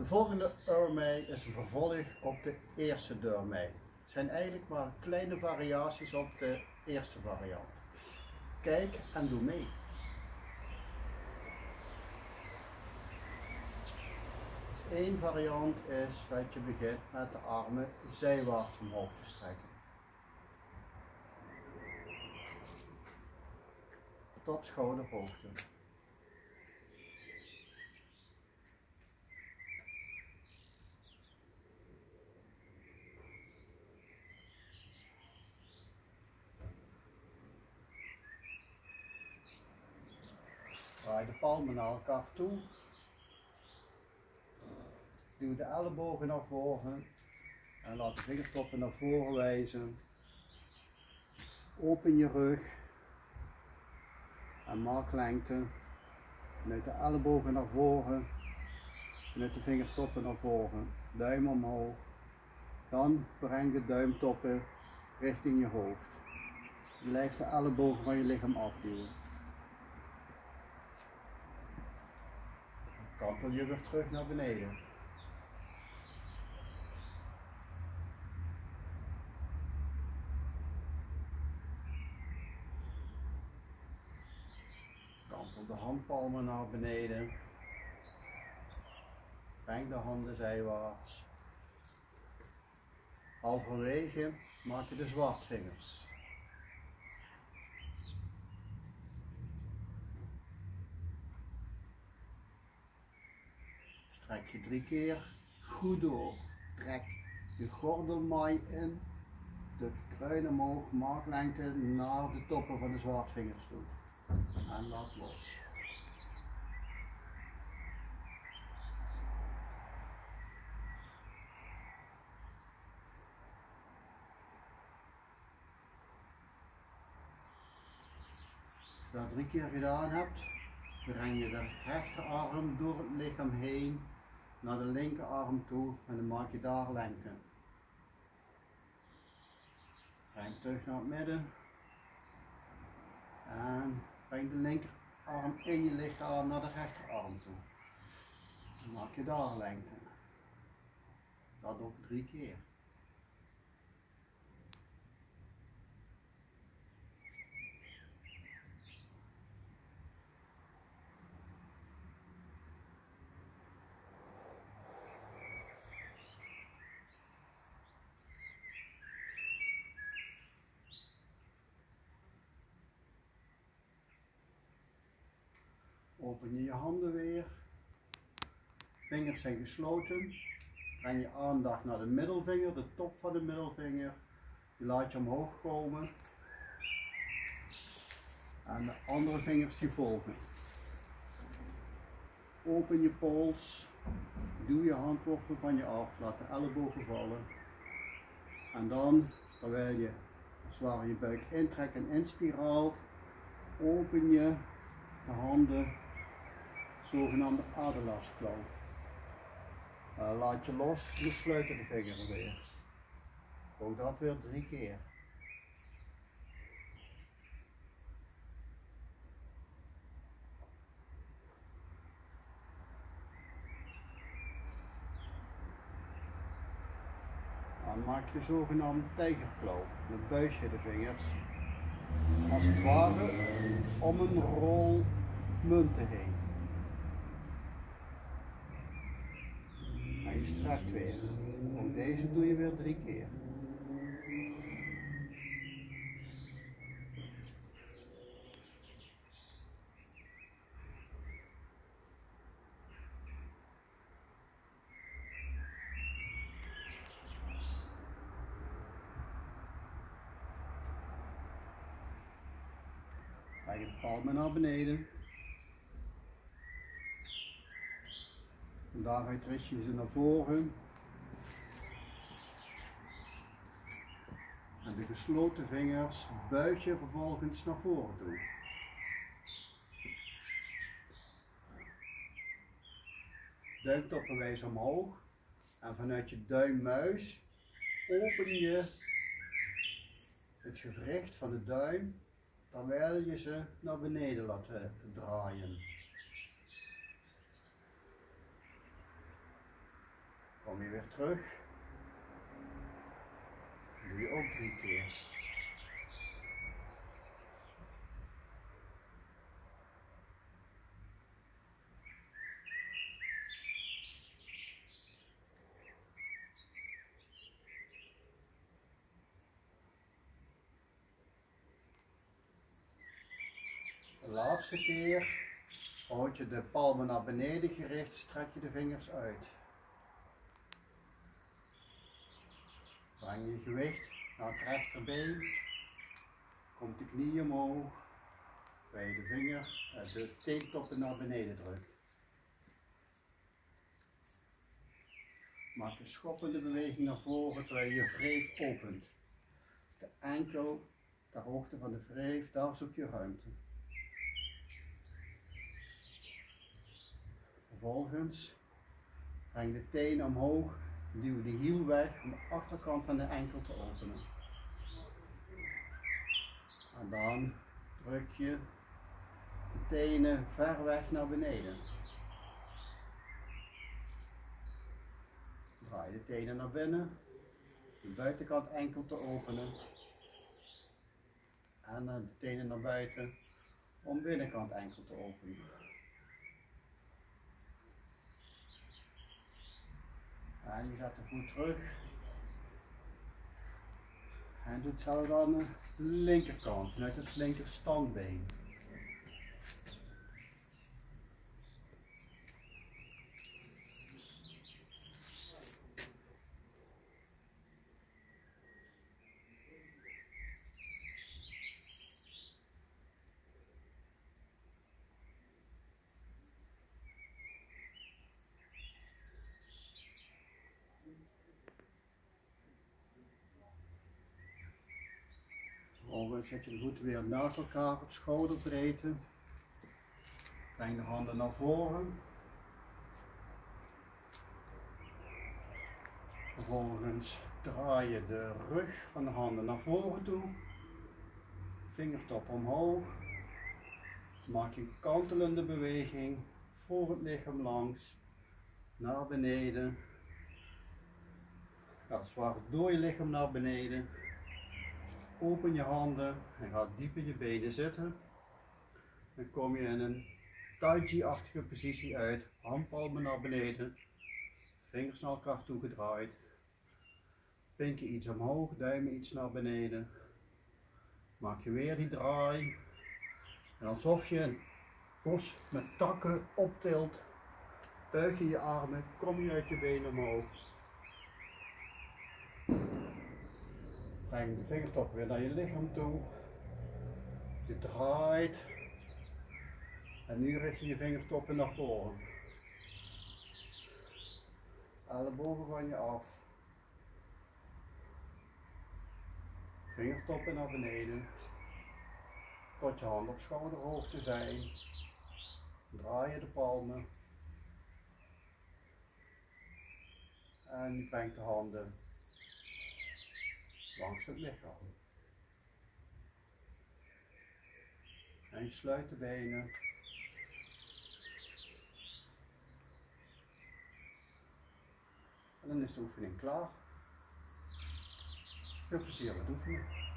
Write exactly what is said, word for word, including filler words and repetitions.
volgende Urmei is een vervolg op de eerste Urmei. Het zijn eigenlijk maar kleine variaties op de eerste variant. Kijk en doe mee. Eén variant is dat je begint met de armen zijwaarts omhoog te strekken. Tot schouderhoogte. Draai de palmen naar elkaar toe. Duw de ellebogen naar voren en laat de vingertoppen naar voren wijzen. Open je rug en maak lengte. Vanuit de ellebogen naar voren, vanuit de vingertoppen naar voren. Duim omhoog. Dan breng de duimtoppen richting je hoofd. Blijf de ellebogen van je lichaam afduwen. Kantel je weer terug naar beneden. Kantel de handpalmen naar beneden. Breng de handen zijwaarts. Halverwege maak je de zwartvingers. Strek je drie keer goed door. Trek je gordelmaai in, de kruin omhoog, maak lengte naar de toppen van de zwartvingers toe. En laat los. Als je dat drie keer gedaan hebt, breng je de rechterarm door het lichaam heen naar de linkerarm toe en dan maak je daar lengte. Breng terug naar het midden en breng de linkerarm in je lichaam naar de rechterarm toe. Dan maak je daar lengte. Dat ook drie keer. Open je je handen weer. Vingers zijn gesloten. Breng je aandacht naar de middelvinger, de top van de middelvinger. Je laat je omhoog komen. En de andere vingers die volgen. Open je pols. Duw je handwortel van je af. Laat de ellebogen vallen. En dan, terwijl je als het ware je buik intrekt en inspiraalt, open je de handen, zogenaamde adelaarsklauw. Uh, laat je los, je sluit de vingeren weer. Ook dat weer drie keer. Dan maak je de zogenaamde tijgerklauw. Dan buig je de vingers als het ware om een rol munten heen. En je strekt weer. Ook deze doe je weer drie keer. Breng je palmen naar beneden. En daaruit richt je ze naar voren. En de gesloten vingers buig je vervolgens naar voren toe. Duimtoppen wijzen omhoog. En vanuit je duimmuis open je het gewricht van de duim terwijl je ze naar beneden laat draaien. kom je weer terug. Dat doe je ook drie keer. De laatste keer houd je de palmen naar beneden gericht, strek je de vingers uit. Breng je gewicht naar het rechterbeen, komt de knie omhoog, bij je de vinger, de teentoppen naar beneden drukt. Maak een schoppende beweging naar voren terwijl je je wreef opent. De enkel ter hoogte van de wreef, daar zoek je ruimte. Vervolgens breng de teen omhoog, duw de hiel weg om de achterkant van de enkel te openen. En dan druk je de tenen ver weg naar beneden. Draai de tenen naar binnen, de buitenkant enkel te openen. En de tenen naar buiten om binnenkant enkel te openen. En je zet de voet terug. En doet hetzelfde aan de linkerkant, vanuit het linker standbeen. Vervolgens zet je de voeten weer naast elkaar op schouderbreedte. Breng de handen naar voren. Vervolgens draai je de rug van de handen naar voren toe. Vingertop omhoog. Maak je een kantelende beweging voor het lichaam langs. Naar beneden. Ga zwaar door je lichaam naar beneden. Open je handen en ga diep in je benen zitten. Dan kom je in een Tai Chi-achtige positie uit. Handpalmen naar beneden. Vingers naar elkaar toe gedraaid. Pinken iets omhoog, duimen iets naar beneden. Maak je weer die draai. En alsof je een bos met takken optilt. Buig je je armen, kom je uit je benen omhoog. Breng de vingertop weer naar je lichaam toe. Je draait. En nu richt je je vingertoppen naar voren. Ellebogen van je af. Vingertoppen naar beneden. Tot je handen op schouderhoogte zijn. Draai je de palmen. En je brengt de handen langs het lichaam. En je sluit de benen. En dan is de oefening klaar. Veel plezier met oefenen.